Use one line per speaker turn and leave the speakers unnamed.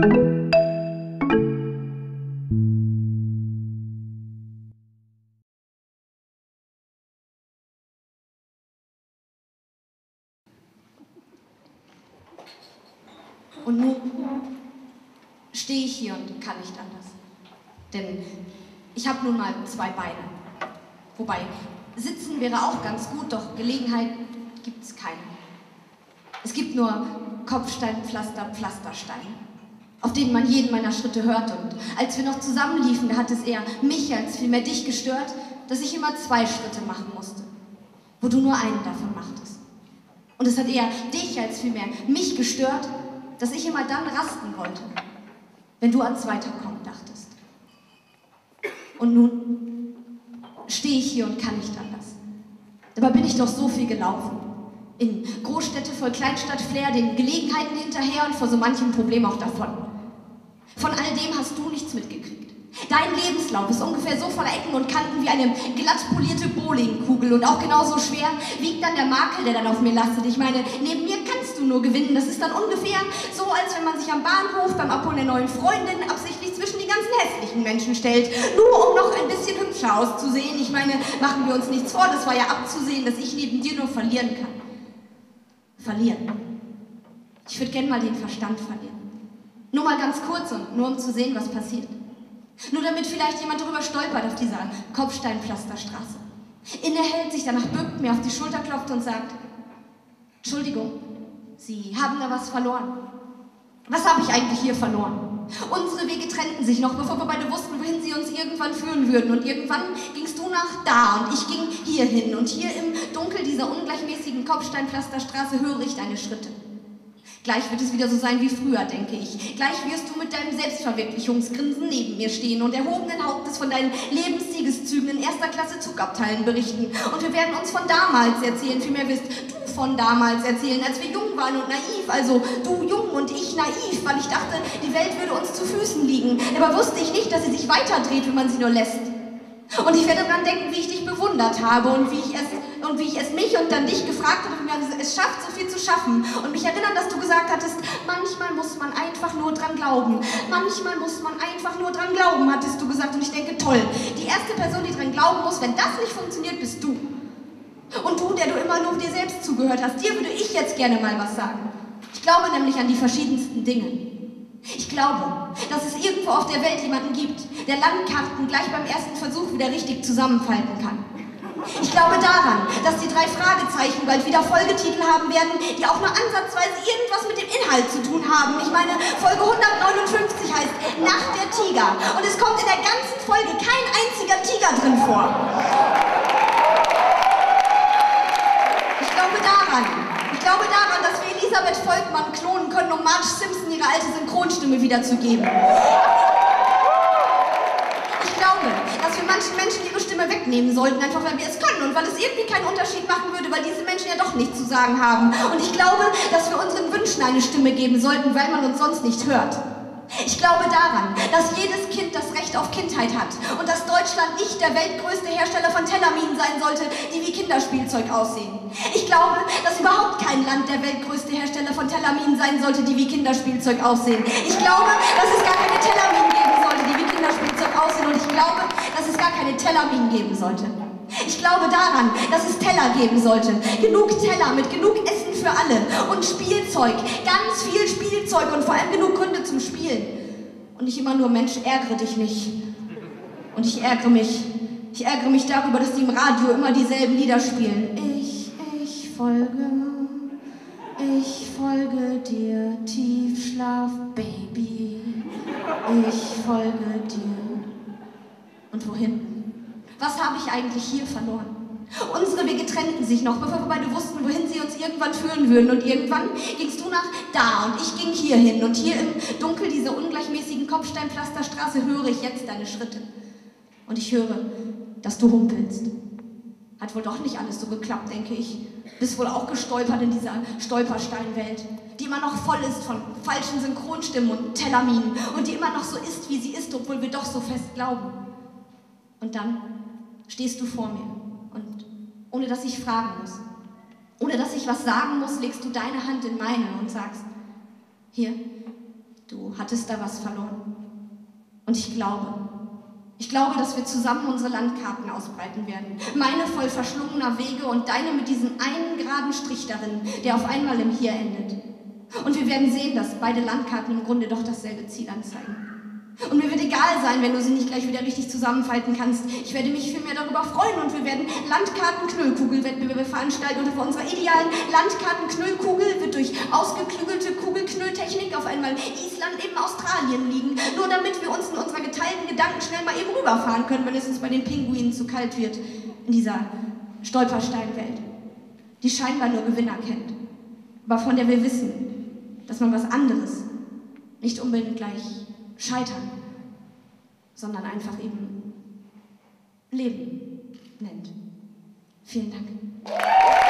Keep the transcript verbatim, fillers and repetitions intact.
Und nun stehe ich hier und kann nicht anders. Denn ich habe nun mal zwei Beine. Wobei, sitzen wäre auch ganz gut, doch Gelegenheit gibt es keine. Es gibt nur Kopfstein, Pflaster, Pflasterstein, auf denen man jeden meiner Schritte hört. Und als wir noch zusammenliefen, da hat es eher mich als vielmehr dich gestört, dass ich immer zwei Schritte machen musste, wo du nur einen davon machtest. Und es hat eher dich als vielmehr mich gestört, dass ich immer dann rasten wollte, wenn du ans Weiterkommen dachtest. Und nun stehe ich hier und kann nicht anders. Dabei bin ich doch so viel gelaufen. In Großstädte voll Kleinstadt-Flair, den Gelegenheiten hinterher und vor so manchem Problem auch davon. Von all dem hast du nichts mitgekriegt. Dein Lebenslauf ist ungefähr so voller Ecken und Kanten wie eine glatt polierte Bowlingkugel und auch genauso schwer wiegt dann der Makel, der dann auf mir lastet. Ich meine, neben mir kannst du nur gewinnen. Das ist dann ungefähr so, als wenn man sich am Bahnhof beim Abholen der neuen Freundin absichtlich zwischen die ganzen hässlichen Menschen stellt, nur um noch ein bisschen hübscher auszusehen. Ich meine, machen wir uns nichts vor, das war ja abzusehen, dass ich neben dir nur verlieren kann. Verlieren. Ich würde gern mal den Verstand verlieren. Nur mal ganz kurz und nur um zu sehen, was passiert. Nur damit vielleicht jemand darüber stolpert auf dieser Kopfsteinpflasterstraße. Innehält, sich danach bückt, mir auf die Schulter klopft und sagt: Entschuldigung, Sie haben da was verloren. Was habe ich eigentlich hier verloren? Unsere Wege trennten sich noch, bevor wir beide wussten, wohin sie uns irgendwann führen würden. Und irgendwann gingst du nach da und ich ging hier hin. Und hier im Dunkel dieser ungleichmäßigen Kopfsteinpflasterstraße höre ich deine Schritte. Gleich wird es wieder so sein wie früher, denke ich. Gleich wirst du mit deinem Selbstverwirklichungsgrinsen neben mir stehen und erhobenen Hauptes von deinen Lebenssiegeszügen in erster Klasse Zugabteilen berichten. Und wir werden uns von damals erzählen, vielmehr wirst du von damals erzählen, als wir jung waren und naiv. Also du jung und ich naiv, weil ich dachte, die Welt würde uns zu Füßen liegen. Aber wusste ich nicht, dass sie sich weiterdreht, wenn man sie nur lässt. Und ich werde daran denken, wie ich dich bewundert habe und wie ich es, und wie ich es mich und dann dich gefragt habe, wie man es schafft, so viel zu schaffen. Und mich erinnern, dass du gesagt hattest, manchmal muss man einfach nur dran glauben. Manchmal muss man einfach nur dran glauben, hattest du gesagt. Und ich denke, toll, die erste Person, die dran glauben muss, wenn das nicht funktioniert, bist du. Und du, der du immer nur dir selbst zugehört hast, dir würde ich jetzt gerne mal was sagen. Ich glaube nämlich an die verschiedensten Dinge. Ich glaube, dass es irgendwo auf der Welt jemanden gibt, der Landkarten gleich beim ersten Versuch wieder richtig zusammenfalten kann. Ich glaube daran, dass die drei Fragezeichen bald wieder Folgetitel haben werden, die auch nur ansatzweise irgendwas mit dem Inhalt zu tun haben. Ich meine, Folge hundertneunundfünfzig heißt Nacht der Tiger und es kommt in der ganzen Folge kein einziger Tiger drin vor. Ich glaube daran, ich glaube daran, dass wir Elisabeth Volkmann klonen können, um Marge Simpson ihre alte Synchronstimme wiederzugeben. Ich glaube, dass wir manchen Menschen ihre Stimme wegnehmen sollten, einfach weil wir es können und weil es irgendwie keinen Unterschied machen würde, weil diese Menschen ja doch nichts zu sagen haben. Und ich glaube, dass wir unseren Wünschen eine Stimme geben sollten, weil man uns sonst nicht hört. Ich glaube daran, dass jedes Kind das Recht auf Kindheit hat und dass Deutschland nicht der weltgrößte Hersteller von Tellerminen sein sollte, die wie Kinderspielzeug aussehen. Ich glaube, dass überhaupt kein Land der weltgrößte Hersteller von Tellerminen sein sollte, die wie Kinderspielzeug aussehen. Ich glaube, dass es gar keine Tellerminen geben sollte, die wie Kinderspielzeug aussehen. Und ich glaube, dass es gar keine Tellerminen geben sollte. Ich glaube daran, dass es Teller geben sollte. Genug Teller mit genug Essen für alle und Spielzeug, ganz viel Spielzeug und vor allem genug Gründe zum Spielen. Und nicht immer nur, Mensch, ärgere dich nicht. Und ich ärgere mich. Ich ärgere mich darüber, dass die im Radio immer dieselben Lieder spielen. Ich, ich folge, ich folge dir, Tiefschlaf, Baby. Ich folge dir. Und wohin? Was habe ich eigentlich hier verloren? Unsere Wege trennten sich noch, bevor wir beide wussten, wohin sie uns irgendwann führen würden. Und irgendwann gingst du nach da und ich ging hier hin. Und hier im Dunkel dieser ungleichmäßigen Kopfsteinpflasterstraße höre ich jetzt deine Schritte. Und ich höre, dass du humpelst. Hat wohl doch nicht alles so geklappt, denke ich. Bist wohl auch gestolpert in dieser Stolpersteinwelt, die immer noch voll ist von falschen Synchronstimmen und Tellerminen und die immer noch so ist, wie sie ist, obwohl wir doch so fest glauben. Und dann stehst du vor mir und ohne dass ich fragen muss, ohne dass ich was sagen muss, legst du deine Hand in meine und sagst, hier, Du hattest da was verloren. Und ich glaube, ich glaube, dass wir zusammen unsere Landkarten ausbreiten werden. Meine voll verschlungener Wege und deine mit diesem einen geraden Strich darin, der auf einmal im Hier endet. Und wir werden sehen, dass beide Landkarten im Grunde doch dasselbe Ziel anzeigen. Und mir wird egal sein, wenn du sie nicht gleich wieder richtig zusammenfalten kannst. Ich werde mich vielmehr darüber freuen und wir werden Landkarten-Knüllkugel-Wettbewerbe veranstalten. Und auf unserer idealen Landkarten-Knüllkugel wird durch ausgeklügelte Kugelknülltechnik auf einmal Island neben Australien liegen. Nur damit wir uns in unserer geteilten Gedanken schnell mal eben rüberfahren können, wenn es uns bei den Pinguinen zu kalt wird. In dieser Stolpersteinwelt, die scheinbar nur Gewinner kennt. Aber von der wir wissen, dass man was anderes nicht unbedingt gleich Scheitern, sondern einfach eben Leben nennt. Vielen Dank.